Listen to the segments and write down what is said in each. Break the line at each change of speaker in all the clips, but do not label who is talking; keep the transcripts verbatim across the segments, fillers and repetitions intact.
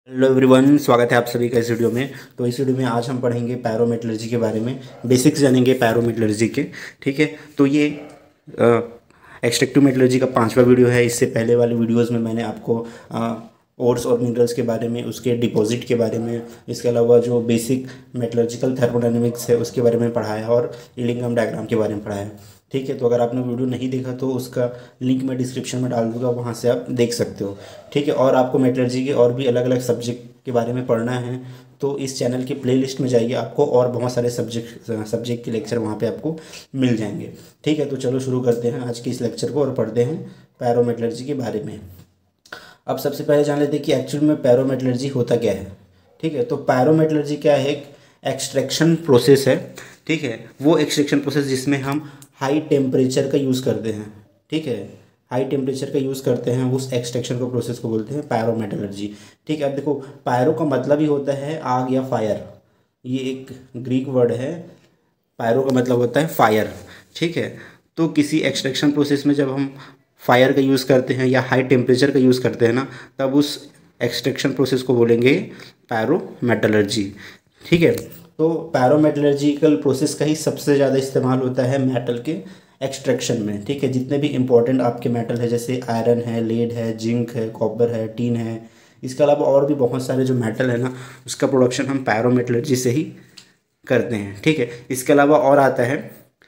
Hello everyone, स्वागत है आप सभी का इस वीडियो में। तो इस वीडियो में आज हम पढ़ेंगे पैरोमेटलर्जी के बारे में, बेसिक्स जानेंगे पैरोमेटलर्जी के। ठीक है, तो ये एक्सट्रैक्टिव मेटलर्जी का पांचवा वीडियो है। इससे पहले वाले वीडियोस में मैंने आपको ओर्स और मिनरल्स के बारे में, उसके डिपॉजिट के बारे में, इसके अलावा जो बेसिक मेटलर्जिकल थर्मोडायनेमिक्स है उसके बारे में पढ़ाया है और इलिंगम डायग्राम के बारे में पढ़ाया है। ठीक है, तो अगर आपने वीडियो नहीं देखा तो उसका लिंक मैं डिस्क्रिप्शन में डाल दूंगा, वहाँ से आप देख सकते हो। ठीक है, और आपको मेटलर्जी के और भी अलग अलग सब्जेक्ट के बारे में पढ़ना है तो इस चैनल की प्लेलिस्ट में जाइए, आपको और बहुत सारे सब्जेक्ट सब्जेक्ट के लेक्चर वहाँ पे आपको मिल जाएंगे। ठीक है, तो चलो शुरू करते हैं आज के इस लेक्चर को और पढ़ते हैं पैरोमेटलर्जी के बारे में। अब सबसे पहले जान लेते हैं कि एक्चुअल में पैरोमेटलर्जी होता क्या है। ठीक है, तो पैरोमेटलर्जी क्या है? एक एक्सट्रैक्शन प्रोसेस है। ठीक है, वो एक्सट्रैक्शन प्रोसेस जिसमें हम हाई टेम्परेचर का यूज़ करते हैं। ठीक है, हाई टेम्परेचर का यूज़ करते हैं, उस एक्सट्रैक्शन को प्रोसेस को बोलते हैं पैरोमेटलर्जी। ठीक है, अब देखो, पैरो का मतलब ही होता है आग या फायर। ये एक ग्रीक वर्ड है। पैरो का मतलब होता है फायर। ठीक है, तो किसी एक्सट्रैक्शन प्रोसेस में जब हम फायर का यूज़ करते हैं या हाई टेम्परेचर का यूज़ करते हैं ना, तब उस एक्सट्रैक्शन प्रोसेस को बोलेंगे पैरोमेटलर्जी। ठीक है, तो पैरोमेटलर्जिकल प्रोसेस का ही सबसे ज़्यादा इस्तेमाल होता है मेटल के एक्सट्रैक्शन में। ठीक है, जितने भी इंपॉर्टेंट आपके मेटल है जैसे आयरन है, लेड है, जिंक है, कॉपर है, टीन है, इसके अलावा और भी बहुत सारे जो मेटल है ना, उसका प्रोडक्शन हम पैरोमेटलर्जी से ही करते हैं। ठीक है, इसके अलावा और आता है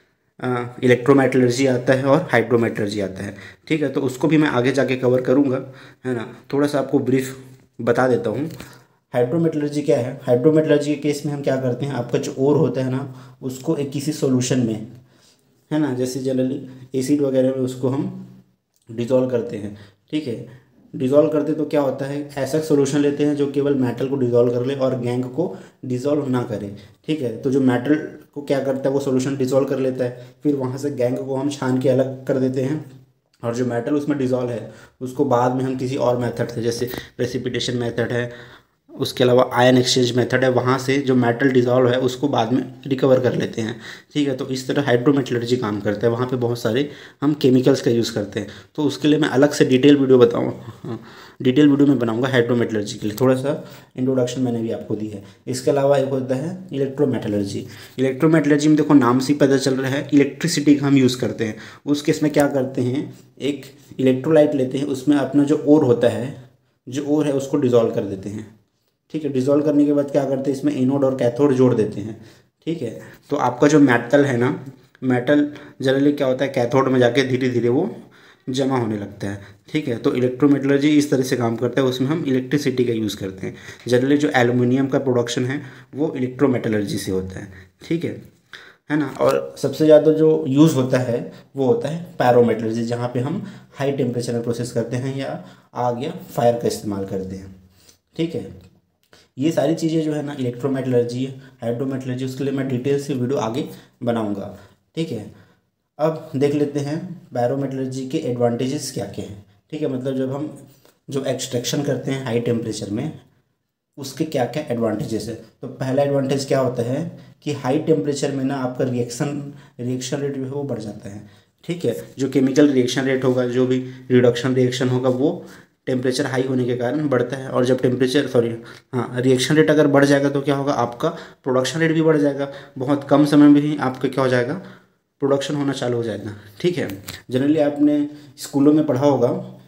इलेक्ट्रोमेटलर्जी आता है और हाइड्रोमेटलर्जी आता है। ठीक है, तो उसको भी मैं आगे जाके कवर करूँगा, है ना। थोड़ा सा आपको ब्रीफ बता देता हूँ। हाइड्रोमेटलर्जी क्या है? हाइड्रोमेटलर्जी के केस में हम क्या करते हैं, आपका जो ओर होता है ना, उसको एक किसी सॉल्यूशन में, है ना, जैसे जनरली एसिड वगैरह में उसको हम डिज़ोल्व करते हैं। ठीक है, डिज़ोल्व करते तो क्या होता है, ऐसा सॉल्यूशन लेते हैं जो केवल मेटल को डिज़ोल्व कर ले और गैंग को डिज़ोल्व ना करे। ठीक है, तो जो मेटल को क्या करता है, वो सॉल्यूशन डिज़ोल्व कर लेता है, फिर वहाँ से गैंग को हम छान के अलग कर देते हैं, और जो मेटल उसमें डिज़ोल्व है उसको बाद में हम किसी और मेथड से, जैसे प्रेसिपिटेशन मेथड है, उसके अलावा आयन एक्सचेंज मेथड है, वहाँ से जो मेटल डिज़ोल्व है उसको बाद में रिकवर कर लेते हैं। ठीक है, तो इस तरह हाइड्रोमेटलर्जी काम करता है। वहाँ पे बहुत सारे हम केमिकल्स का यूज़ करते हैं, तो उसके लिए मैं अलग से डिटेल वीडियो बताऊँ, डिटेल वीडियो में बनाऊँगा हाइड्रोमेटलर्जी के लिए। थोड़ा सा इंट्रोडक्शन मैंने भी आपको दी है। इसके अलावा एक होता है इलेक्ट्रोमेटलर्जी। इलेक्ट्रोमेटलर्जी में देखो, नाम से ही पता चल रहा है, इलेक्ट्रिसिटी का हम यूज़ करते हैं। उस केस में क्या करते हैं, एक इलेक्ट्रोलाइट लेते हैं, उसमें अपना जो ओर होता है, जो ओर है उसको डिज़ोल्व कर देते हैं। ठीक है, डिज़ोल्व करने के बाद क्या करते हैं, इसमें एनोड और कैथोड जोड़ देते हैं। ठीक है, तो आपका जो मेटल है ना, मेटल जनरली क्या होता है, कैथोड में जाके धीरे धीरे वो जमा होने लगता है। ठीक है, तो इलेक्ट्रोमेटलर्जी इस तरह से काम करता है, उसमें हम इलेक्ट्रिसिटी का यूज़ करते हैं। जनरली जो एल्युमिनियम का प्रोडक्शन है वो इलेक्ट्रोमेटलर्जी से होता है। ठीक है है ना। और सबसे ज़्यादा जो यूज़ होता है वो होता है पैरोमेटलर्जी, जहाँ पे हम हाई टेम्परेचर में प्रोसेस करते हैं या आग या फायर का इस्तेमाल करते हैं। ठीक है, ये सारी चीज़ें जो है ना, इलेक्ट्रोमेटलर्जी, हाइड्रोमेटलर्जी, उसके लिए मैं डिटेल से वीडियो आगे बनाऊंगा। ठीक है, अब देख लेते हैं पैरोमेटलर्जी के एडवांटेजेस क्या क्या हैं। ठीक है, मतलब जब हम जो एक्सट्रैक्शन करते हैं हाई टेम्परेचर में, उसके क्या क्या एडवांटेजेस है। तो पहला एडवांटेज क्या होता है कि हाई टेम्परेचर में ना आपका रिएक्शन रिएक्शन रेट जो है वो बढ़ जाता है। ठीक है, जो केमिकल रिएक्शन रेट होगा, जो भी रिडक्शन रिएक्शन होगा, वो टेम्परेचर हाई होने के कारण बढ़ता है। और जब टेम्परेचर सॉरी हाँ रिएक्शन रेट अगर बढ़ जाएगा तो क्या होगा, आपका प्रोडक्शन रेट भी बढ़ जाएगा। बहुत कम समय में ही आपका क्या हो जाएगा, प्रोडक्शन होना चालू हो जाएगा। ठीक है, जनरली आपने स्कूलों में पढ़ा होगा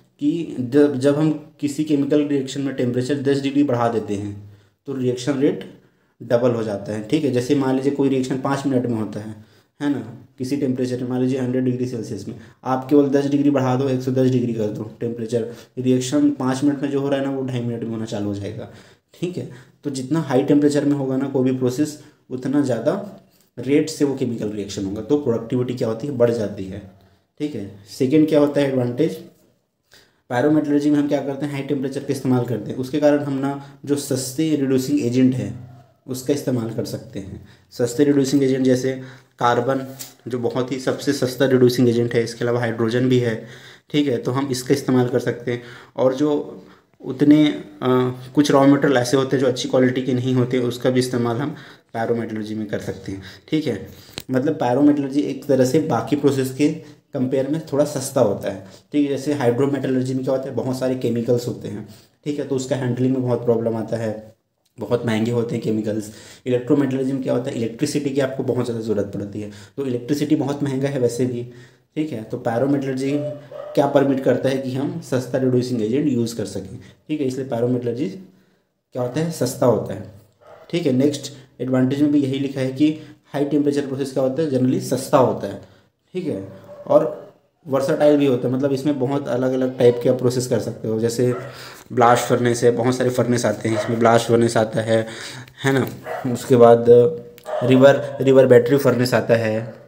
कि जब जब हम किसी केमिकल रिएक्शन में टेम्परेचर दस डिग्री बढ़ा देते हैं तो रिएक्शन रेट डबल हो जाता है। ठीक है, जैसे मान लीजिए कोई रिएक्शन पाँच मिनट में होता है है ना, किसी टेम्परेचर में मान लीजिए हंड्रेड डिग्री सेल्सियस में, आप केवल दस डिग्री बढ़ा दो, एक सौ दस डिग्री कर दो टेम्परेचर, रिएक्शन पाँच मिनट में जो हो रहा है ना वो ढाई मिनट में होना चालू हो जाएगा। ठीक है, तो जितना हाई टेम्परेचर में होगा ना कोई भी प्रोसेस, उतना ज़्यादा रेट से वो केमिकल रिएक्शन होगा, तो प्रोडक्टिविटी क्या होती है, बढ़ जाती है। ठीक है, सेकेंड क्या होता है एडवांटेज, पैरोमेटलर्जी में हम क्या करते हैं, हाई टेम्परेचर का इस्तेमाल करते हैं, उसके कारण हम ना जो सस्ते रिड्यूसिंग एजेंट है उसका इस्तेमाल कर सकते हैं। सस्ते रिड्यूसिंग एजेंट जैसे कार्बन, जो बहुत ही सबसे सस्ता रिड्यूसिंग एजेंट है, इसके अलावा हाइड्रोजन भी है। ठीक है, तो हम इसका इस्तेमाल कर सकते हैं। और जो उतने आ, कुछ रॉ मटेरियल ऐसे होते हैं जो अच्छी क्वालिटी के नहीं होते, उसका भी इस्तेमाल हम पैरोमेटलर्जी में कर सकते हैं। ठीक है, मतलब पैरोमेटलर्जी एक तरह से बाकी प्रोसेस के कंपेयर में थोड़ा सस्ता होता है। ठीक है, जैसे हाइड्रोमेटलर्जी में क्या होता है, बहुत सारे केमिकल्स होते हैं। ठीक है, तो उसका हैंडलिंग में बहुत प्रॉब्लम आता है, बहुत महंगे होते हैं केमिकल्स। इलेक्ट्रोमेटलर्जी में क्या होता है, इलेक्ट्रिसिटी की आपको बहुत ज़्यादा ज़रूरत पड़ती है, तो इलेक्ट्रिसिटी बहुत महंगा है वैसे भी। ठीक है, तो पायरोमेटलर्जी क्या परमिट करता है कि हम सस्ता रिड्यूसिंग एजेंट यूज़ कर सकें। ठीक है, इसलिए पायरोमेटलर्जी क्या होता है, सस्ता होता है। ठीक है, नेक्स्ट एडवांटेज में भी यही लिखा है कि हाई टेम्परेचर प्रोसेस क्या होता है, जनरली सस्ता होता है। ठीक है, और वर्साटाइल भी होता है, मतलब इसमें बहुत अलग अलग टाइप के आप प्रोसेस कर सकते हो। जैसे ब्लास्ट फर्नेस है, बहुत सारे फर्नेस आते हैं, इसमें ब्लास्ट फर्नेस आता है है ना। उसके बाद रिवर रिवर बैटरी फर्नेस आता है।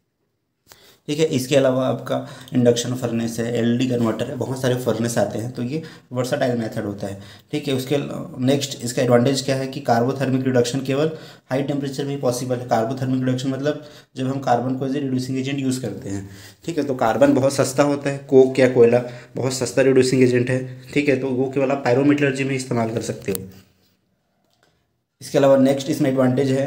ठीक है, इसके अलावा आपका इंडक्शन फर्नेस है, एलईडी कन्वर्टर है, बहुत सारे फर्नेस आते हैं, तो ये वर्साटाइल मेथड होता है। ठीक है, उसके नेक्स्ट इसका एडवांटेज क्या है कि कार्बोथर्मिक रिडक्शन केवल हाई टेम्परेचर में ही पॉसिबल है। कार्बोथर्मिक रिडक्शन मतलब जब हम कार्बन को as a reducing agent use करते हैं। ठीक है, तो कार्बन बहुत सस्ता होता है, कोक या कोयला बहुत सस्ता रिड्यूसिंग एजेंट है। ठीक है, तो वो केवल आप पायरोमेटलर्जी में इस्तेमाल कर सकते हो। इसके अलावा नेक्स्ट इसमें एडवांटेज है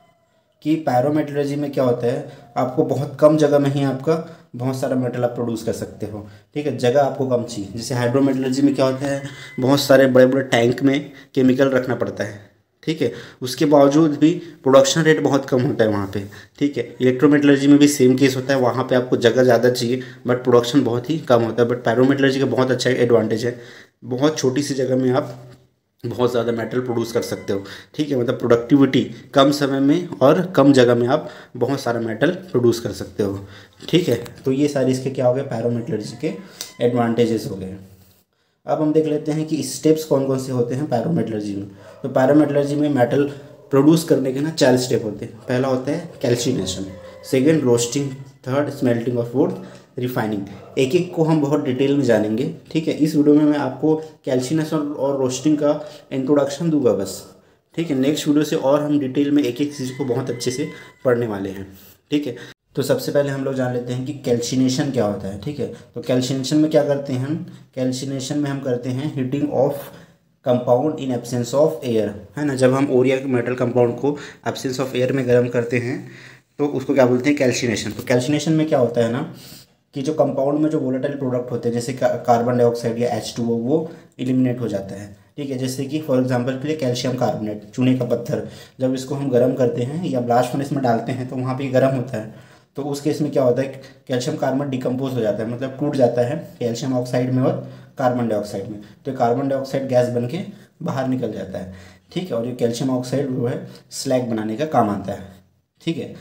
कि पायरोमेटलर्जी में क्या होता है, आपको बहुत कम जगह में ही आपका बहुत सारा मेटल आप प्रोड्यूस कर सकते हो। ठीक है, जगह आपको कम चाहिए। जैसे हाइड्रोमेटलर्जी में क्या होता है, बहुत सारे बड़े बड़े टैंक में केमिकल रखना पड़ता है। ठीक है, उसके बावजूद भी प्रोडक्शन रेट बहुत कम होता है वहाँ पे। ठीक है, इलेक्ट्रोमेटलर्जी में भी सेम केस होता है, वहाँ पे आपको जगह ज़्यादा चाहिए बट प्रोडक्शन बहुत ही कम होता है। बट पायरोमेटलर्जी का बहुत अच्छा एडवांटेज है, बहुत छोटी सी जगह में आप बहुत ज़्यादा मेटल प्रोड्यूस कर सकते हो। ठीक है, मतलब प्रोडक्टिविटी कम समय में और कम जगह में आप बहुत सारा मेटल प्रोड्यूस कर सकते हो। ठीक है, तो ये सारे इसके क्या हो गए, पायरोमेटलर्जी के एडवांटेजेस हो गए। अब हम देख लेते हैं कि स्टेप्स कौन कौन से होते हैं पायरोमेटलर्जी में। तो पायरोमेटलर्जी में मेटल प्रोड्यूस करने के ना चार स्टेप होते हैं। पहला होता है calcination, second roasting, third smelting और फोर्थ रिफाइनिंग। एक एक को हम बहुत डिटेल में जानेंगे। ठीक है, इस वीडियो में मैं आपको कैल्सिनेशन और रोस्टिंग का इंट्रोडक्शन दूंगा बस। ठीक है, नेक्स्ट वीडियो से और हम डिटेल में एक एक चीज़ को बहुत अच्छे से पढ़ने वाले हैं। ठीक है, तो सबसे पहले हम लोग जान लेते हैं कि कैल्सिनेशन क्या होता है। ठीक है, तो कैल्सिनेशन में क्या करते हैं हम, कैल्सिनेशन में हम करते हैं heating of compound in absence of air, है ना। जब हम ओर या मेटल कंपाउंड को एब्सेंस ऑफ एयर में गर्म करते हैं तो उसको क्या बोलते हैं, कैल्सिनेशन। तो कैल्सिनेशन में क्या होता है ना कि जो कंपाउंड में जो वोलेटाइल प्रोडक्ट होते हैं जैसे कार्बन डाइऑक्साइड या एच टू ओ वो एलिमिनेट हो जाता है। ठीक है, जैसे कि फॉर एग्जांपल के लिए कैल्शियम कार्बोनेट, चूने का पत्थर, जब इसको हम गर्म करते हैं या ब्लास्ट फर्नेस में डालते हैं तो वहाँ पे गर्म होता है, तो उस केस में क्या होता है, कैल्शियम कार्बोनेट डिकम्पोज हो जाता है, मतलब टूट जाता है कैल्शियम ऑक्साइड में और कार्बन डाइऑक्साइड में। तो कार्बन डाइऑक्साइड गैस बन के बाहर निकल जाता है। ठीक है, और ये कैल्शियम ऑक्साइड वो है स्लैग बनाने का काम आता है। ठीक है,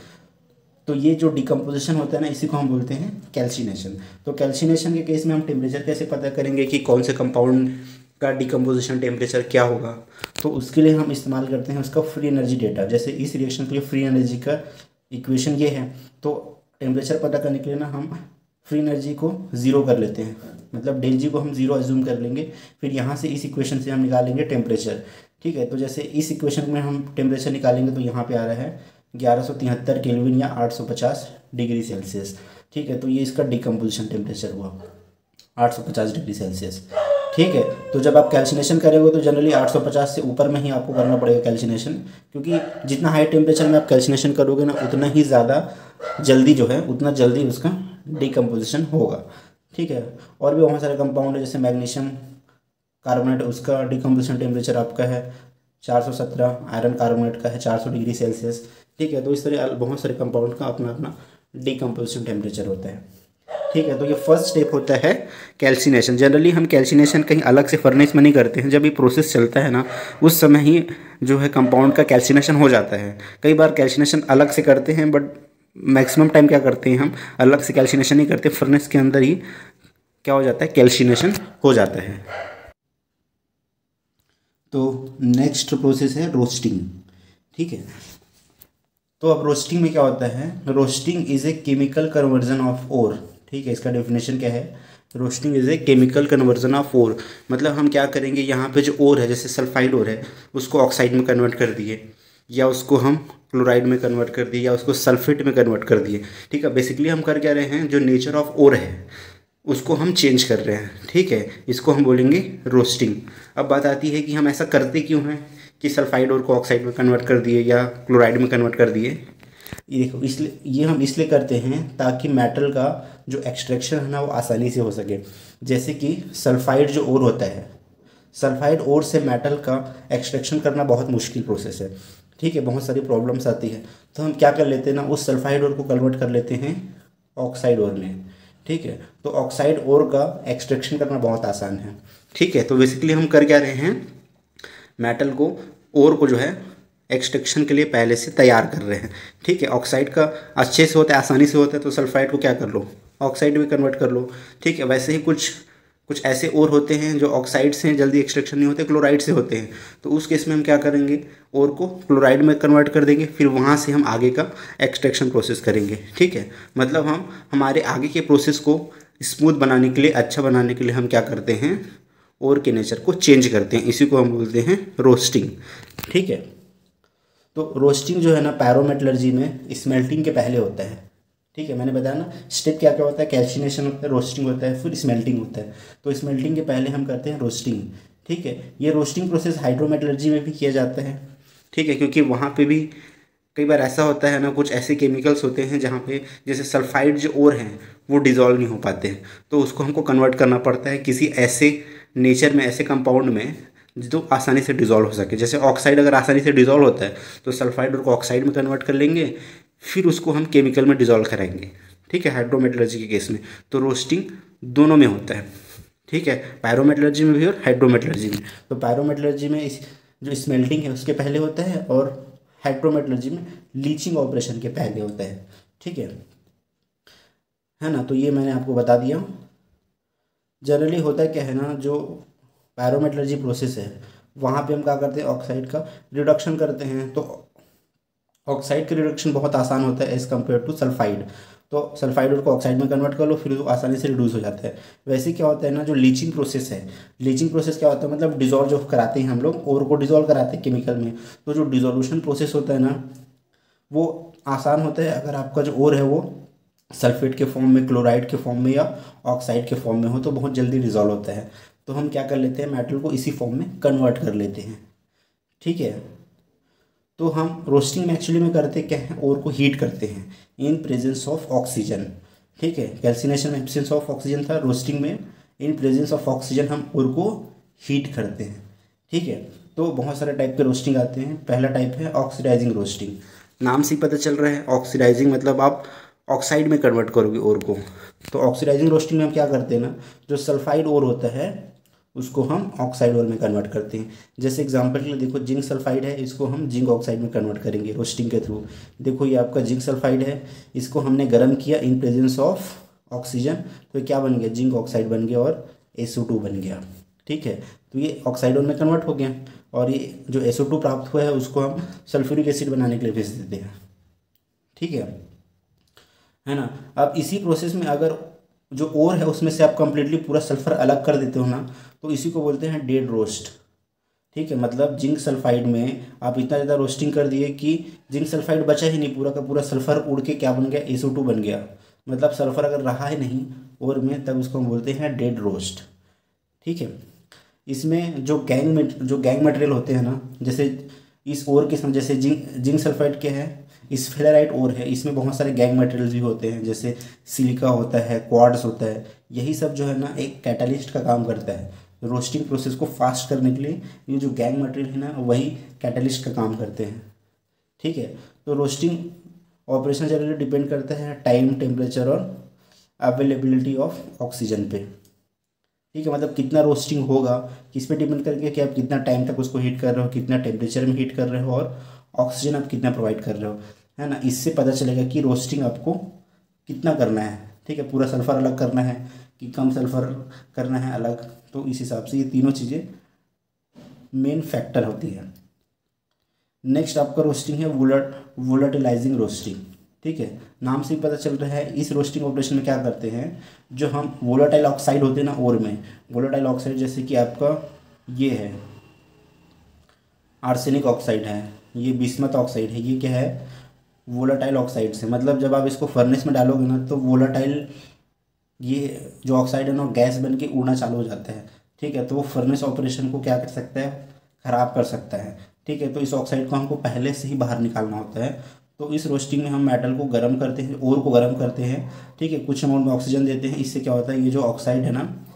तो ये जो डिकम्पोजिशन होता है ना इसी को हम बोलते हैं कैल्सिनेशन। तो कैल्सिनेशन के केस में हम टेम्परेचर कैसे पता करेंगे कि कौन से कंपाउंड का डिकम्पोजिशन टेम्परेचर क्या होगा, तो उसके लिए हम इस्तेमाल करते हैं उसका फ्री एनर्जी डेटा। जैसे इस रिएक्शन के लिए फ्री एनर्जी का इक्वेशन ये है, तो टेम्परेचर पता करने के लिए ना हम फ्री एनर्जी को ज़ीरो कर लेते हैं, मतलब डेल जी को हम ज़ीरो एज्यूम कर लेंगे, फिर यहाँ से इस इक्वेशन से हम निकालेंगे टेम्परेचर। ठीक है, तो जैसे इस इक्वेशन में हम टेम्परेचर निकालेंगे तो यहाँ पे आ रहा है ग्यारह सौ तिहत्तर केल्विन या आठ सौ पचास डिग्री सेल्सियस। ठीक है, तो ये इसका डिकम्पोजिशन टेम्परेचर हुआ आठ सौ पचास डिग्री सेल्सियस। ठीक है, तो जब आप कैल्सिनेशन करेंगे तो जनरली आठ सौ पचास से ऊपर में ही आपको करना पड़ेगा कैल्सिनेशन, क्योंकि जितना हाई टेम्परेचर में आप कैल्सिनेशन करोगे ना उतना ही ज़्यादा जल्दी जो है उतना जल्दी उसका डिकम्पोजिशन होगा। ठीक है, और भी बहुत सारे कंपाउंड है जैसे मैग्नीशियम कार्बोनेट, उसका डिकम्पोजिशन टेम्परेचर आपका है चार सौ सत्रह, आयरन कार्बोनेट का है चार सौ डिग्री सेल्सियस। ठीक है, तो इस तरह बहुत सारे कंपाउंड का अपना अपना डिकम्पोजिशन टेम्परेचर होता है। ठीक है, तो ये फर्स्ट स्टेप होता है कैल्सिनेशन। जनरली हम कैल्सिनेशन कहीं अलग से फर्नेस में नहीं करते हैं, जब ये प्रोसेस चलता है ना उस समय ही जो है कंपाउंड का कैल्सिनेशन हो जाता है। कई बार कैल्सिनेशन अलग से करते हैं बट मैक्सिमम टाइम क्या करते हैं हम अलग से कैल्सिनेशन नहीं करते, फर्नेस के अंदर ही क्या हो जाता है, कैल्सिनेशन हो जाता है। तो नेक्स्ट प्रोसेस है रोस्टिंग। ठीक है, तो अब रोस्टिंग में क्या होता है, roasting is a chemical conversion of ore. ठीक है, इसका डेफिनेशन क्या है, roasting is a chemical conversion of ore, मतलब हम क्या करेंगे यहाँ पे जो ओर है जैसे सल्फाइड ओर है उसको ऑक्साइड में कन्वर्ट कर दिए, या उसको हम क्लोराइड में कन्वर्ट कर दिए, या उसको सल्फेट में कन्वर्ट कर दिए। ठीक है, बेसिकली हम कर क्या रहे हैं, जो नेचर ऑफ ओर है उसको हम चेंज कर रहे हैं। ठीक है, इसको हम बोलेंगे रोस्टिंग। अब बात आती है कि हम ऐसा करते क्यों हैं कि सल्फाइड ओर को ऑक्साइड में कन्वर्ट कर दिए या क्लोराइड में कन्वर्ट कर दिए। ये देखो, इसलिए ये हम इसलिए करते हैं ताकि मेटल का जो एक्सट्रैक्शन है ना वो आसानी से हो सके। जैसे कि सल्फाइड जो ओर होता है, सल्फाइड ओर से मेटल का एक्सट्रैक्शन करना बहुत मुश्किल प्रोसेस है, ठीक है, बहुत सारी प्रॉब्लम्स आती है। तो हम क्या कर लेते हैं ना, उस सल्फाइड ओर को कन्वर्ट कर लेते हैं ऑक्साइड ओर में, ठीक है। तो ऑक्साइड ओर का एक्सट्रैक्शन करना बहुत आसान है, ठीक है। तो बेसिकली हम कर क्या रहे हैं, मेटल को, ओर को जो है एक्सट्रैक्शन के लिए पहले से तैयार कर रहे हैं, ठीक है। ऑक्साइड का अच्छे से होता है, आसानी से होता है, तो सल्फाइड को क्या कर लो, ऑक्साइड में कन्वर्ट कर लो, ठीक है। वैसे ही कुछ कुछ ऐसे ओर होते हैं जो ऑक्साइड से जल्दी एक्सट्रैक्शन नहीं होते, क्लोराइड से होते हैं। तो उस केस में हम क्या करेंगे, ओर को क्लोराइड में कन्वर्ट कर देंगे, फिर वहाँ से हम आगे का एक्सट्रैक्शन प्रोसेस करेंगे, ठीक है। मतलब हम हमारे आगे के प्रोसेस को स्मूथ बनाने के लिए, अच्छा बनाने के लिए हम क्या करते हैं, ओर के नेचर को चेंज करते हैं। इसी को हम बोलते हैं रोस्टिंग, ठीक है। तो रोस्टिंग जो है ना पायरोमेटलर्जी में स्मेल्टिंग के पहले होता है, ठीक है। मैंने बताया ना स्टेप क्या क्या होता है, कैल्सिनेशन होता है, रोस्टिंग होता है, फिर स्मेल्टिंग होता है। तो स्मेल्टिंग के पहले हम करते हैं रोस्टिंग, ठीक है। ये रोस्टिंग प्रोसेस हाइड्रोमेटलर्जी में भी किया जाता है, ठीक है, क्योंकि वहाँ पे भी कई बार ऐसा होता है ना, कुछ ऐसे केमिकल्स होते हैं जहाँ पे जैसे सल्फाइड जो ओर हैं वो डिज़ोल्व नहीं हो पाते हैं, तो उसको हमको कन्वर्ट करना पड़ता है किसी ऐसे नेचर में, ऐसे कंपाउंड में जो आसानी से डिज़ोल्व हो सके। जैसे ऑक्साइड अगर आसानी से डिज़ोल्व होता है तो सल्फाइड को ऑक्साइड में कन्वर्ट कर लेंगे, फिर उसको हम केमिकल में डिज़ोल्व कराएंगे, ठीक है, हाइड्रोमेटलर्जी के केस में। तो रोस्टिंग दोनों में होता है, ठीक है, पायरोमेटलर्जी में भी और हाइड्रोमेटलर्जी में। तो पायरोमेटलर्जी में इस जो स्मेल्टिंग है उसके पहले होता है, और हाइड्रोमेटलर्जी में लीचिंग ऑपरेशन के पहले होता है, ठीक है है ना। तो ये मैंने आपको बता दिया। जनरली होता क्या है ना, जो पायरोमेटलर्जी प्रोसेस है वहाँ पे हम क्या करते हैं, ऑक्साइड का रिडक्शन करते हैं। तो ऑक्साइड का रिडक्शन बहुत आसान होता है एज़ कम्पेयर टू सल्फाइड। तो सल्फाइड को ऑक्साइड में कन्वर्ट कर लो, फिर वो आसानी से रिड्यूस हो जाता है। वैसे क्या होता है ना, जो लीचिंग प्रोसेस है, लीचिंग प्रोसेस क्या होता है, मतलब डिजोल्व जो कराते हैं हम लोग, ओर को डिजोल्व कराते हैं केमिकल में। तो जो डिजोल्यूशन प्रोसेस होता है ना वो आसान होता है अगर आपका जो ओर है वो सल्फेट के फॉर्म में, क्लोराइड के फॉर्म में या ऑक्साइड के फॉर्म में हो, तो बहुत जल्दी डिजोल्व होता है। तो हम क्या कर लेते हैं, मेटल को इसी फॉर्म में कन्वर्ट कर लेते हैं, ठीक है। तो हम रोस्टिंग में एक्चुअली में करते क्या है, ओर को हीट करते हैं इन प्रेजेंस ऑफ ऑक्सीजन, ठीक है। कैल्सिनेशन में एब्सेंस ऑफ ऑक्सीजन था, रोस्टिंग में इन प्रेजेंस ऑफ ऑक्सीजन हम ओर को हीट करते हैं, ठीक है। तो बहुत सारे टाइप के रोस्टिंग आते हैं। पहला टाइप है ऑक्सीडाइजिंग रोस्टिंग। नाम से ही पता चल रहा है, ऑक्सीडाइजिंग मतलब आप ऑक्साइड में कन्वर्ट करोगे ओर को। तो ऑक्सीडाइजिंग रोस्टिंग में हम क्या करते हैं ना, जो सल्फाइड ओर होता है उसको हम ऑक्साइड ओर में कन्वर्ट करते हैं। जैसे एग्जांपल के लिए देखो, जिंक सल्फाइड है, इसको हम जिंक ऑक्साइड में कन्वर्ट करेंगे रोस्टिंग के थ्रू। देखो ये आपका जिंक सल्फाइड है, इसको हमने गर्म किया इन प्रेजेंस ऑफ ऑक्सीजन, तो क्या बन गया, जिंक ऑक्साइड बन गया और एस ओ टू बन गया, ठीक है। तो ये ऑक्साइड ओर में कन्वर्ट हो गया, और ये जो एस ओ टू प्राप्त हुआ है उसको हम सल्फ्यूरिक एसिड बनाने के लिए भेज देते हैं, ठीक है है ना। अब इसी प्रोसेस में अगर जो ओर है उसमें से आप कंप्लीटली पूरा सल्फर अलग कर देते हो ना, तो इसी को बोलते हैं डेड रोस्ट, ठीक है। मतलब जिंक सल्फाइड में आप इतना ज़्यादा रोस्टिंग कर दिए कि जिंक सल्फाइड बचा ही नहीं, पूरा का पूरा सल्फर उड़ के क्या बन गया, एस ओ टू बन गया। मतलब सल्फर अगर रहा है नहीं ओर में, तब उसको हम बोलते हैं डेड रोस्ट, ठीक है। इसमें जो गैंग में जो गैंग मटेरियल होते हैं ना, जैसे इस ओर के समय जैसे जिंक जिंक सल्फाइड के हैं, इस फेलराइट ओर है, इसमें बहुत सारे गैंग मटेरियल्स भी होते हैं, जैसे सिलिका होता है, क्वार्ट्ज होता है। यही सब जो है ना एक कैटलिस्ट का काम करता है। रोस्टिंग प्रोसेस को फास्ट करने के लिए ये जो गैंग मटेरियल है ना वही कैटलिस्ट का काम करते हैं, ठीक है। तो रोस्टिंग ऑपरेशन जनरली डिपेंड करता है टाइम, टेम्परेचर और अवेलेबिलिटी ऑफ ऑक्सीजन पे, ठीक है। मतलब कितना रोस्टिंग होगा किस पे डिपेंड करके कि आप कितना टाइम तक उसको हीट कर रहे हो, कितना टेम्परेचर में हीट कर रहे हो, और ऑक्सीजन आप कितना प्रोवाइड कर रहे हो, है ना। इससे पता चलेगा कि रोस्टिंग आपको कितना करना है, ठीक है। पूरा सल्फर अलग करना है कि कम सल्फर करना है अलग। तो इस हिसाब से ये तीनों चीज़ें मेन फैक्टर होती है। नेक्स्ट आपका रोस्टिंग है वोलट वोलाटिलाइजिंग रोस्टिंग, ठीक है। नाम से ही पता चल रहा है, इस रोस्टिंग ऑपरेशन में क्या करते हैं, जो हम वोलाटाइल ऑक्साइड होते हैं ना ओर में, वोलाटाइल ऑक्साइड जैसे कि आपका ये है आर्सेनिक ऑक्साइड है, ये बिस्मथ ऑक्साइड है, ये क्या है वोलाटाइल ऑक्साइड से। मतलब जब आप इसको फर्नेस में डालोगे ना तो वोलाटाइल ये जो ऑक्साइड है ना गैस बन के उड़ना चालू हो जाता है, ठीक है। तो वो फर्नेस ऑपरेशन को क्या कर सकता है, ख़राब कर सकता है, ठीक है। तो इस ऑक्साइड को हमको पहले से ही बाहर निकालना होता है। तो इस रोस्टिंग में हम मेटल को गर्म करते हैं, ओर को गर्म करते हैं, ठीक है। कुछ अमाउंट में ऑक्सीजन देते हैं, इससे क्या होता है ये जो ऑक्साइड है ना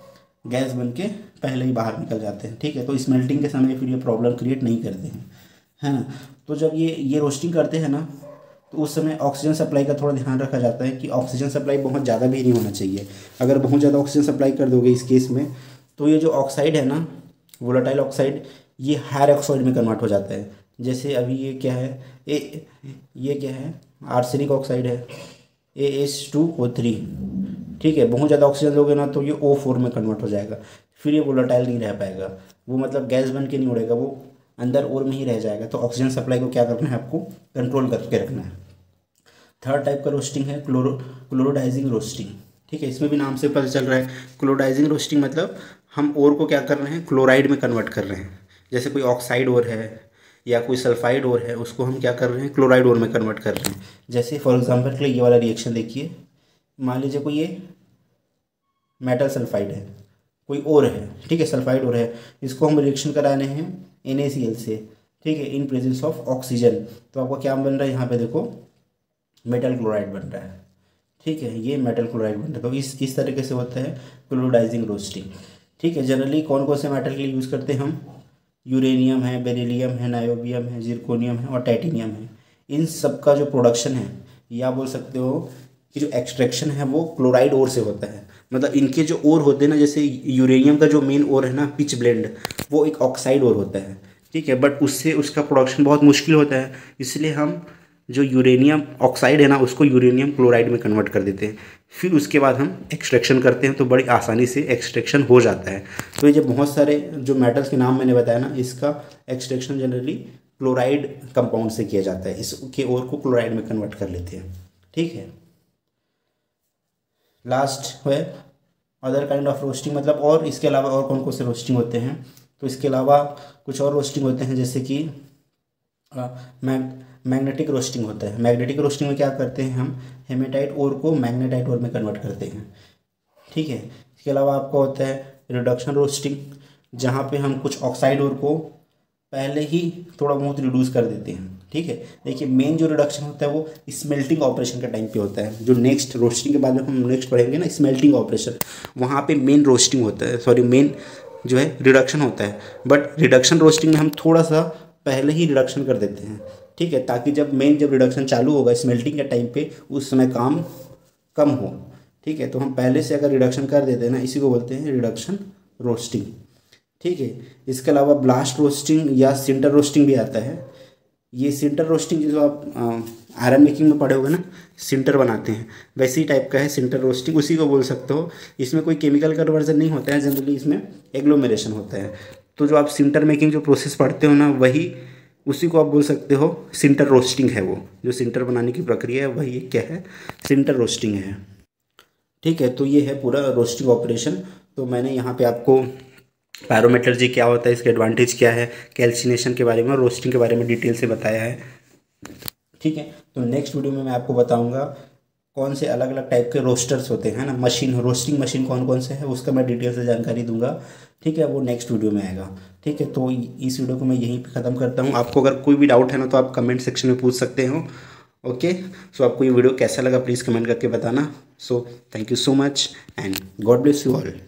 गैस बन के पहले ही बाहर निकल जाते हैं। ठीक है, तो स्मेल्टिंग के समय फिर ये प्रॉब्लम क्रिएट नहीं करते हैं, है ना। तो जब ये ये रोस्टिंग करते हैं ना, तो उस समय ऑक्सीजन सप्लाई का थोड़ा ध्यान रखा जाता है कि ऑक्सीजन सप्लाई बहुत ज़्यादा भी नहीं होना चाहिए। अगर बहुत ज़्यादा ऑक्सीजन सप्लाई कर दोगे इस केस में, तो ये जो ऑक्साइड है ना, वोलेटाइल ऑक्साइड, ये हायर ऑक्साइड में कन्वर्ट हो जाता है। जैसे अभी ये क्या है, ए ये क्या है, आर्सेनिक ऑक्साइड है, A H two O three. ठीक है, बहुत ज़्यादा ऑक्सीजन दोगे ना तो ये ओ फोर में कन्वर्ट हो जाएगा, फिर ये वोलेटाइल नहीं रह पाएगा, वो मतलब गैस बन के नहीं उड़ेगा, वो अंदर और में ही रह जाएगा। तो ऑक्सीजन सप्लाई को क्या करना है, आपको कंट्रोल करके रखना है। थर्ड टाइप का रोस्टिंग है क्लोरो क्लोरोडाइजिंग रोस्टिंग। ठीक है, इसमें भी नाम से पता चल रहा है, क्लोरोडाइजिंग रोस्टिंग मतलब हम ओर को क्या कर रहे हैं, क्लोराइड में कन्वर्ट कर रहे हैं। जैसे कोई ऑक्साइड ओर है या कोई सल्फाइड ओर है, उसको हम क्या कर रहे हैं, क्लोराइड ओर में कन्वर्ट कर रहे हैं। जैसे फॉर एग्जांपल के लिए ये वाला रिएक्शन देखिए, मान लीजिए कोई ये मेटल सल्फाइड है, कोई और है, ठीक है, सल्फाइड और है, इसको हम रिएक्शन करा रहे हैं एन ए सी एल से, ठीक है, इन प्रेजेंस ऑफ ऑक्सीजन। तो आपको क्या बन रहा है, यहाँ पे देखो मेटल क्लोराइड बन रहा है। ठीक है, ये मेटल क्लोराइड बन रहा है। तो इस इस तरीके से होता है क्लोरोडाइजिंग रोस्टिंग। ठीक है, जनरली कौन कौन से मेटल के लिए यूज़ करते हैं हम, यूरेनियम है, बेरिलियम है, नायोबियम है, जिरकोनियम है और टाइटेनियम है। इन सब का जो प्रोडक्शन है, या बोल सकते हो कि जो एक्सट्रैक्शन है वो क्लोराइड ओर से होता है। मतलब इनके जो ओर होते हैं ना, जैसे यूरेनियम का जो मेन ओर है ना, पिच ब्लेंड, वो एक ऑक्साइड ओर होता है। ठीक है, बट उससे उसका प्रोडक्शन बहुत मुश्किल होता है, इसलिए हम जो यूरेनियम ऑक्साइड है ना, उसको यूरेनियम क्लोराइड में कन्वर्ट कर देते हैं। फिर उसके बाद हम एक्सट्रैक्शन करते हैं, तो बड़ी आसानी से एक्सट्रैक्शन हो जाता है। तो ये जो बहुत सारे जो मेटल्स के नाम मैंने बताया ना, इसका एक्सट्रैक्शन जनरली क्लोराइड कंपाउंड से किया जाता है, इसके ओर को क्लोराइड में कन्वर्ट कर लेते हैं। ठीक है, लास्ट है अदर काइंड ऑफ रोस्टिंग, मतलब और इसके अलावा और कौन कौन से रोस्टिंग होते हैं। तो इसके अलावा कुछ और रोस्टिंग होते हैं, जैसे कि मैग मैग्नेटिक रोस्टिंग होता है। मैग्नेटिक रोस्टिंग में क्या करते हैं, हम हेमेटाइट ओर को मैग्नेटाइट ओर में कन्वर्ट करते हैं। ठीक है, इसके अलावा आपको होता है रिडक्शन रोस्टिंग, जहाँ पे हम कुछ ऑक्साइड ओर को पहले ही थोड़ा बहुत रिड्यूस कर देते हैं। ठीक है, देखिए मेन जो रिडक्शन होता है वो स्मेल्टिंग ऑपरेशन का टाइम पे होता है, जो नेक्स्ट रोस्टिंग के बाद में हम नेक्स्ट पढ़ेंगे ना, स्मेल्टिंग ऑपरेशन, वहाँ पे मेन रोस्टिंग होता है, सॉरी मेन जो है रिडक्शन होता है। बट रिडक्शन रोस्टिंग में हम थोड़ा सा पहले ही रिडक्शन कर देते हैं। ठीक है, ताकि जब मेन जब रिडक्शन चालू होगा स्मेल्टिंग के टाइम पे, उस समय काम कम हो। ठीक है, तो हम पहले से अगर रिडक्शन कर देते हैं ना, इसी को बोलते हैं रिडक्शन रोस्टिंग। ठीक है, इसके अलावा ब्लास्ट रोस्टिंग या सिंटर रोस्टिंग भी आता है। ये सिंटर रोस्टिंग जो आप आयरन मेकिंग में पढ़े होगे ना, सिंटर बनाते हैं, वैसे ही टाइप का है सिंटर रोस्टिंग, उसी को बोल सकते हो। इसमें कोई केमिकल कन्वर्जन नहीं होता है, जनरली इसमें एग्लोमेरेशन होता है। तो जो आप सिंटर मेकिंग जो प्रोसेस पढ़ते हो ना, वही उसी को आप बोल सकते हो सिंटर रोस्टिंग है। वो जो सिंटर बनाने की प्रक्रिया है वही क्या है, सिंटर रोस्टिंग है। ठीक है, तो ये है पूरा रोस्टिंग ऑपरेशन। तो मैंने यहाँ पे आपको पायरोमेटलर्जी क्या होता है, इसके एडवांटेज क्या है, कैल्सिनेशन के बारे में, रोस्टिंग के बारे में डिटेल से बताया है। ठीक है, तो नेक्स्ट वीडियो में मैं आपको बताऊंगा कौन से अलग अलग टाइप के रोस्टर्स होते हैं ना, मशीन, रोस्टिंग मशीन कौन कौन से है, उसका मैं डिटेल से जानकारी दूंगा। ठीक है, वो नेक्स्ट वीडियो में आएगा। ठीक है, तो इस वीडियो को मैं यहीं पे ख़त्म करता हूँ। आपको अगर कोई भी डाउट है ना, तो आप कमेंट सेक्शन में पूछ सकते हो। ओके, सो आपको ये वीडियो कैसा लगा प्लीज़ कमेंट करके बताना। So thank you so much and god bless you all.